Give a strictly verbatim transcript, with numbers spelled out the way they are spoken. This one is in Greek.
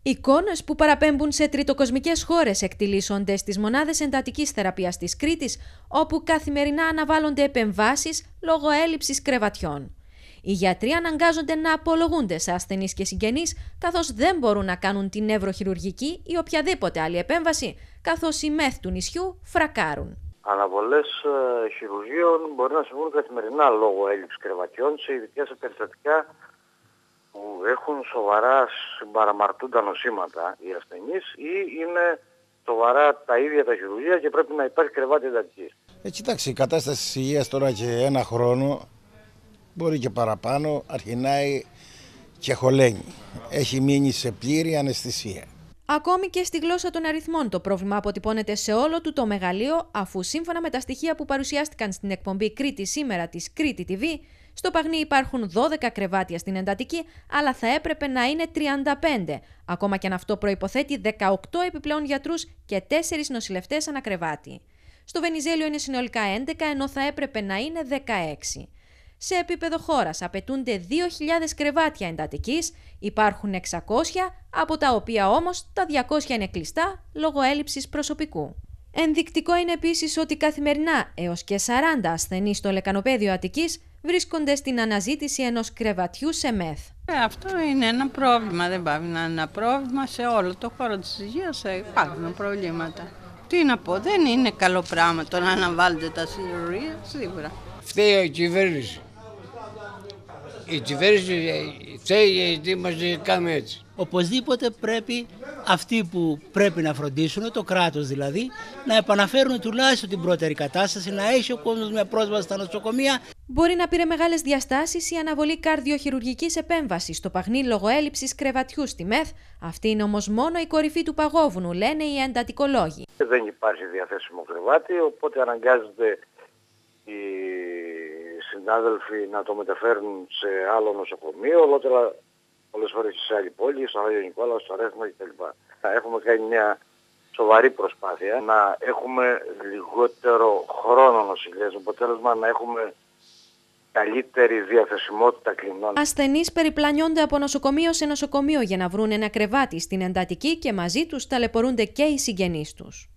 Εικόνες που παραπέμπουν σε τριτοκοσμικές χώρες εκτιλήσονται στις μονάδες εντατικής θεραπείας της Κρήτης, όπου καθημερινά αναβάλλονται επεμβάσεις λόγω έλλειψης κρεβατιών. Οι γιατροί αναγκάζονται να απολογούνται σε ασθενείς και συγγενείς, καθώς δεν μπορούν να κάνουν την νευροχειρουργική ή οποιαδήποτε άλλη επέμβαση, καθώς οι μεθ του νησιού φρακάρουν. Αναβολές ε, χειρουργείων μπορεί να συμβούν καθημερινά λόγω έλλειψης κρεβατιών σε ειδικές περιστατικά που έχουν σοβαρά συμπαραμαρτούντα νοσήματα οι ασθενείς ή είναι σοβαρά τα ίδια τα χειρουργεία και πρέπει να υπάρχει κρεβάτι εντατικής. Ε, κοιτάξτε, η κατάσταση της υγείας τώρα και ένα χρόνο, μπορεί και παραπάνω, αρχινάει και χωλαίνει. Έχει μείνει σε πλήρη αναισθησία. Ακόμη και στη γλώσσα των αριθμών το πρόβλημα αποτυπώνεται σε όλο του το μεγαλείο, αφού σύμφωνα με τα στοιχεία που παρουσιάστηκαν στην εκπομπή Κρήτη σήμερα της Κρήτη τι βι, στο Παγνί υπάρχουν δώδεκα κρεβάτια στην εντατική, αλλά θα έπρεπε να είναι τριάντα πέντε, ακόμα και αν αυτό προϋποθέτει δεκαοκτώ επιπλέον γιατρούς και τέσσερις νοσηλευτές ανά κρεβάτι. Στο Βενιζέλιο είναι συνολικά έντεκα, ενώ θα έπρεπε να είναι δεκαέξι. Σε επίπεδο χώρας απαιτούνται δύο χιλιάδες κρεβάτια εντατικής, υπάρχουν εξακόσια, από τα οποία όμως τα διακόσια είναι κλειστά λόγω έλλειψης προσωπικού. Ενδεικτικό είναι επίσης ότι καθημερινά έως και σαράντα ασθενείς στο λεκανοπαίδιο Αττικής βρίσκονται στην αναζήτηση ενός κρεβατιού σε μεθ. Ε, αυτό είναι ένα πρόβλημα, δεν πάει να είναι ένα πρόβλημα σε όλο το χώρο της υγείας, υπάρχουν προβλήματα. Τι να πω, δεν είναι καλό πράγμα το να αναβάλλετε τα χειρουργεία, σίγουρα. Φταίει η κυβέρνηση. Η κυβέρνηση φταίει γιατί μας κάνουμε έτσι. Οπωσδήποτε πρέπει αυτοί που πρέπει να φροντίσουν, το κράτος δηλαδή, να επαναφέρουν τουλάχιστον την πρώτερη κατάσταση, να έχει ο κόσμος μια πρόσβαση στα νοσοκομεία. Μπορεί να πήρε μεγάλες διαστάσεις η αναβολή καρδιοχειρουργικής επέμβασης στο Παγνί λόγω έλλειψης κρεβατιού στη ΜΕΘ. Αυτή είναι όμως μόνο η κορυφή του παγόβουνου, λένε οι εντατικολόγοι. Δεν υπάρχει διαθέσιμο κρεβάτι, οπότε αναγκάζονται οι συνάδελφοι να το μεταφέρουν σε άλλο νοσοκομείο, ολότερα πολλές φορές σε άλλη πόλη, στο Άγιο Νικόλαο, στο Ρέθμο κτλ. Έχουμε κάνει μια σοβαρή προσπάθεια να έχουμε λιγότερο χρόνο νοσηλείας, αποτέλεσμα να έχουμε καλύτερη διαθεσιμότητα κλινών. Ασθενείς περιπλανιόνται από νοσοκομείο σε νοσοκομείο για να βρουν ένα κρεβάτι στην εντατική και μαζί τους ταλαιπωρούνται και οι συγγενείς τους.